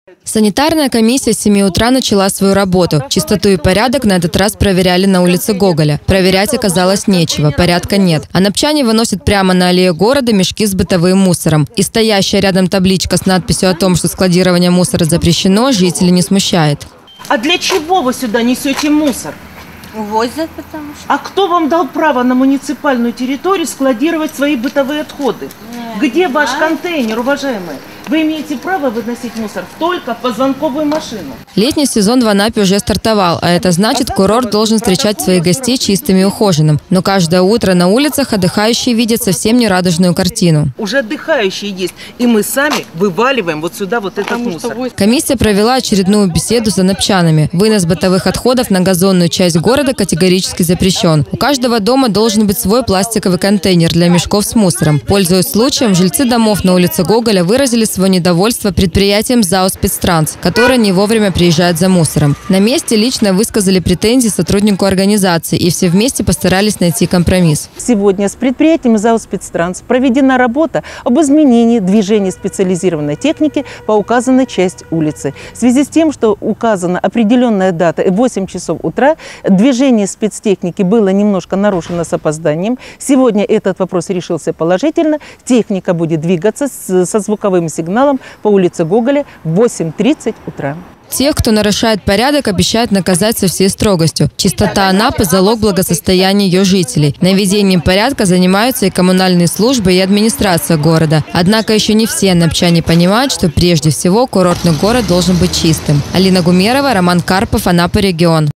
Санитарная комиссия с 7 утра начала свою работу. Чистоту и порядок на этот раз проверяли на улице Гоголя. Проверять оказалось нечего, порядка нет. Анапчане выносят прямо на аллее города мешки с бытовым мусором. И стоящая рядом табличка с надписью о том, что складирование мусора запрещено, жителей не смущает. А для чего вы сюда несете мусор? Увозят, потому что... А кто вам дал право на муниципальную территорию складировать свои бытовые отходы? Где ваш контейнер, уважаемые? Вы имеете право выносить мусор только в позвонковую машину. Летний сезон в Анапе уже стартовал, а это значит, курорт должен встречать своих гостей чистым и ухоженным. Но каждое утро на улицах отдыхающие видят совсем не радужную картину. Уже отдыхающие есть, и мы сами вываливаем вот сюда вот этот мусор. Комиссия провела очередную беседу с анапчанами. Вынос бытовых отходов на газонную часть города категорически запрещен. У каждого дома должен быть свой пластиковый контейнер для мешков с мусором. Пользуясь случаем, жильцы домов на улице Гоголя выразили свое недовольство предприятием ЗАО «Спецтранс», которое не вовремя приезжает за мусором. На месте лично высказали претензии сотруднику организации и все вместе постарались найти компромисс. Сегодня с предприятием ЗАО «Спецтранс» проведена работа об изменении движения специализированной техники по указанной части улицы. В связи с тем, что указана определенная дата 8 часов утра, движение спецтехники было немножко нарушено с опозданием. Сегодня этот вопрос решился положительно. Техника будет двигаться со звуковым сигналом по улице Гоголя в 8:30 утра. Тех, кто нарушает порядок, обещают наказать со всей строгостью. Чистота Анапы – залог благосостояния ее жителей. Наведением порядка занимаются и коммунальные службы, и администрация города. Однако еще не все анапчане понимают, что прежде всего курортный город должен быть чистым. Алина Гумерова, Роман Карпов, Анапа регион.